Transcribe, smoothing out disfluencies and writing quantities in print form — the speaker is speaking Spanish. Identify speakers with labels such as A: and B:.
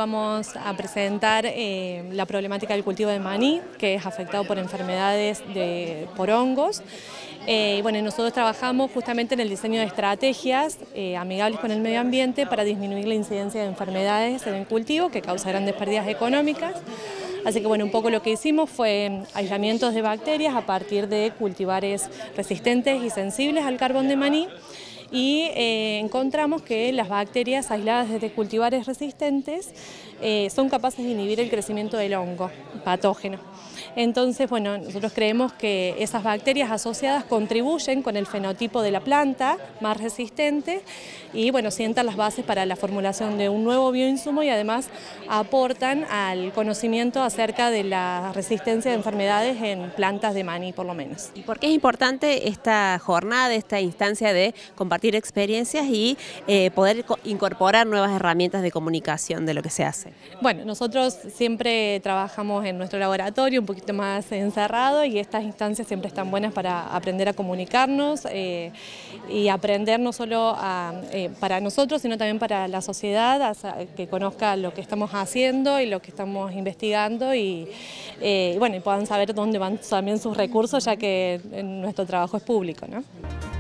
A: vamos a presentar la problemática del cultivo de maní, que es afectado por enfermedades por hongos. Bueno, nosotros trabajamos justamente en el diseño de estrategias amigables con el medio ambiente para disminuir la incidencia de enfermedades en el cultivo que causa grandes pérdidas económicas. Así que bueno, un poco lo que hicimos fue aislamientos de bacterias a partir de cultivares resistentes y sensibles al carbón de maní. Y encontramos que las bacterias aisladas desde cultivares resistentes son capaces de inhibir el crecimiento del hongo patógeno. Entonces, bueno, nosotros creemos que esas bacterias asociadas contribuyen con el fenotipo de la planta más resistente y, bueno, sientan las bases para la formulación de un nuevo bioinsumo y además aportan al conocimiento acerca de la resistencia de enfermedades en plantas de maní, por lo menos.
B: ¿Y por qué es importante esta jornada, esta instancia de compartir experiencias y poder incorporar nuevas herramientas de comunicación de lo que se hace?
A: Bueno, nosotros siempre trabajamos en nuestro laboratorio un poquito más encerrado y estas instancias siempre están buenas para aprender a comunicarnos y aprender no solo para nosotros, sino también para la sociedad, que conozca lo que estamos haciendo y lo que estamos investigando y bueno, y puedan saber dónde van también sus recursos, ya que nuestro trabajo es público, ¿no?